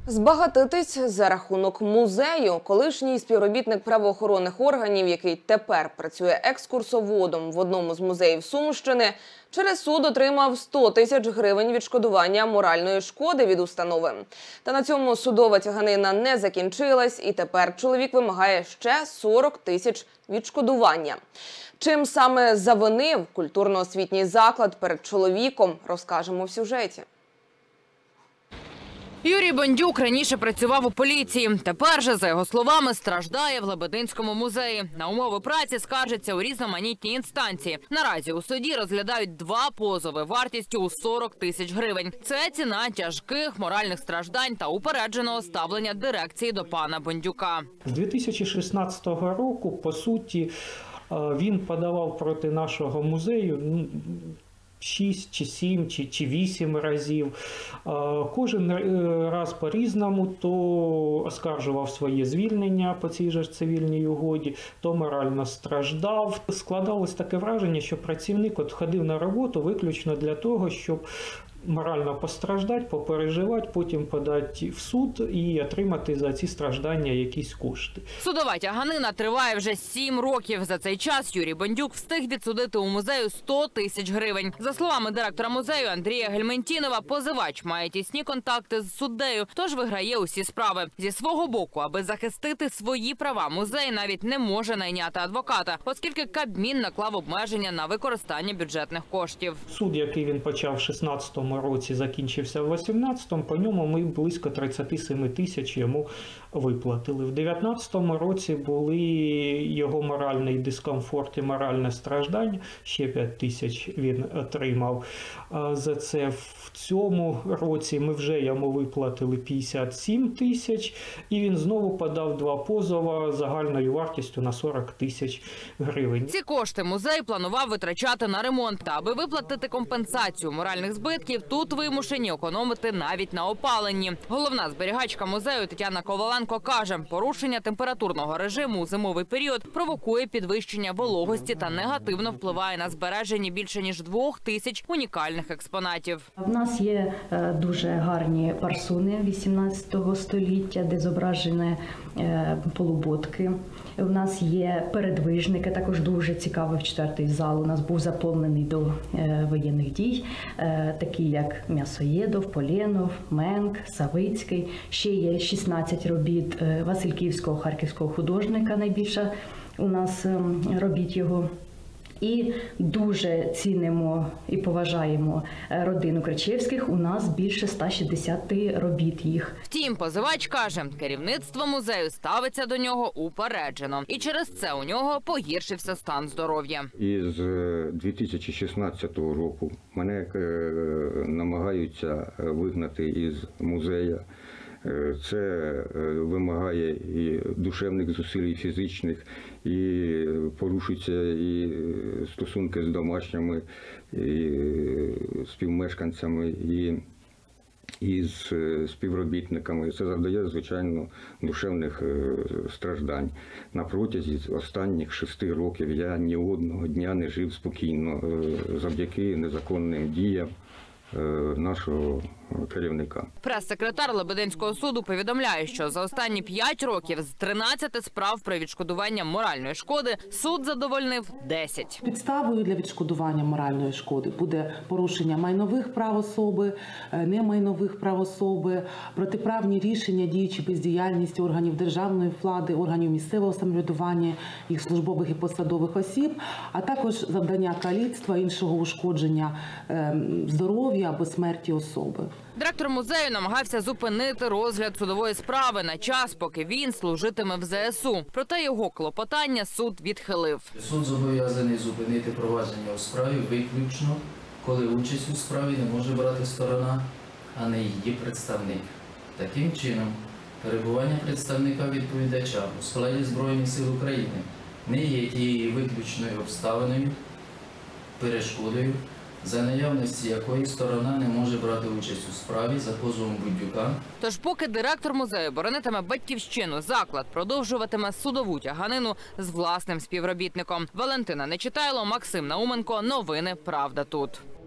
Збагатитись за рахунок музею. Колишній співробітник правоохоронних органів, який тепер працює екскурсоводом в одному з музеїв Сумщини, через суд отримав 100 тисяч гривень відшкодування моральної шкоди від установи. Та на цьому судова тяганина не закінчилась, і тепер чоловік вимагає ще 40 тисяч відшкодування. Чим саме завинив культурно-освітній заклад перед чоловіком, розкажемо в сюжеті. Юрій Бондюк раніше працював у поліції. Тепер же, за його словами, страждає в Лебединському музеї. На умови праці скаржиться у різноманітні інстанції. Наразі у суді розглядають 2 позови вартістю у 40 тисяч гривень. Це ціна тяжких моральних страждань та упередженого ставлення дирекції до пана Бондюка. З 2016 року, по суті, він подавав проти нашого музею 6 чи 7 чи 8 разів. Кожен раз по-різному, то оскаржував своє звільнення по цій же цивільній угоді, то морально страждав. Складалось таке враження, що працівник ходив на роботу виключно для того, щоб морально постраждати, попереживати, потім подати в суд і отримати за ці страждання якісь кошти. Судова тяганина триває вже 7 років. За цей час Юрій Бондюк встиг відсудити у музею 100 тисяч гривень. За словами директора музею Андрія Гельментінова, позивач має тісні контакти з суддею, тож виграє усі справи. Зі свого боку, аби захистити свої права, музей навіть не може найняти адвоката, оскільки Кабмін наклав обмеження на використання бюджетних коштів. Суд, який він почав в 2016 році, закінчився в 2018, по ньому ми близько 37 тисяч йому виплатили. В 2019 році були його моральний дискомфорт і моральне страждання, ще 5 тисяч він отримав за це. В цьому році ми вже йому виплатили 57 тисяч, і він знову подав 2 позови загальною вартістю на 40 тисяч гривень. Ці кошти музей планував витрачати на ремонт. Та аби виплатити компенсацію моральних збитків, тут вимушені економити навіть на опаленні. Головна зберігачка музею Тетяна Коваленко каже, порушення температурного режиму у зимовий період провокує підвищення вологості та негативно впливає на збереження більше ніж 2000 унікальних експонатів. У нас є дуже гарні парсуни 18 століття, де зображені полуботки. У нас є передвижники, також дуже цікавий 4-й зал. У нас був заповнений до воєнних дій, такі як М'ясоєдов, Полєнов, Менк, Савицький. Ще є 16 робіт Васильківського, харківського художника, найбільше у нас робіт його. І дуже цінимо і поважаємо родину Кричевських. У нас більше 160 робіт їх. Втім, позивач каже, керівництво музею ставиться до нього упереджено. І через це у нього погіршився стан здоров'я. Із 2016 року мене намагаються вигнати із музею. Це вимагає і душевних зусиль, і фізичних, і порушуються і стосунки з домашніми, і співмешканцями, і з співробітниками. Це завдає, звичайно, душевних страждань. На протязі останніх 6 років я ні одного дня не жив спокійно завдяки незаконним діям нашого керівника. Прес-секретар Лебединського суду повідомляє, що за останні 5 років з 13 справ про відшкодування моральної шкоди суд задовольнив 10. Підставою для відшкодування моральної шкоди буде порушення майнових прав особи, немайнових прав особи, протиправні рішення, діючі бездіяльність органів державної влади, органів місцевого самоврядування, їх службових і посадових осіб, а також завдання каліцтва, іншого ушкодження здоров'я або смерті особи. Директор музею намагався зупинити розгляд судової справи на час, поки він служитиме в ЗСУ. Проте його клопотання суд відхилив. Суд зобов'язаний зупинити провадження у справі виключно, коли участь у справі не може брати сторона, а не її представник. Таким чином, перебування представника відповідача у складі Збройних сил України не є тією виключною обставиною, перешкодою, за наявності якої сторона не може брати участь у справі за позовом Бондюка. Тож поки директор музею боронитиме батьківщину, заклад продовжуватиме судову тяганину з власним співробітником. Валентина Нечитайло, Максим Науменко. Новини «Правда тут».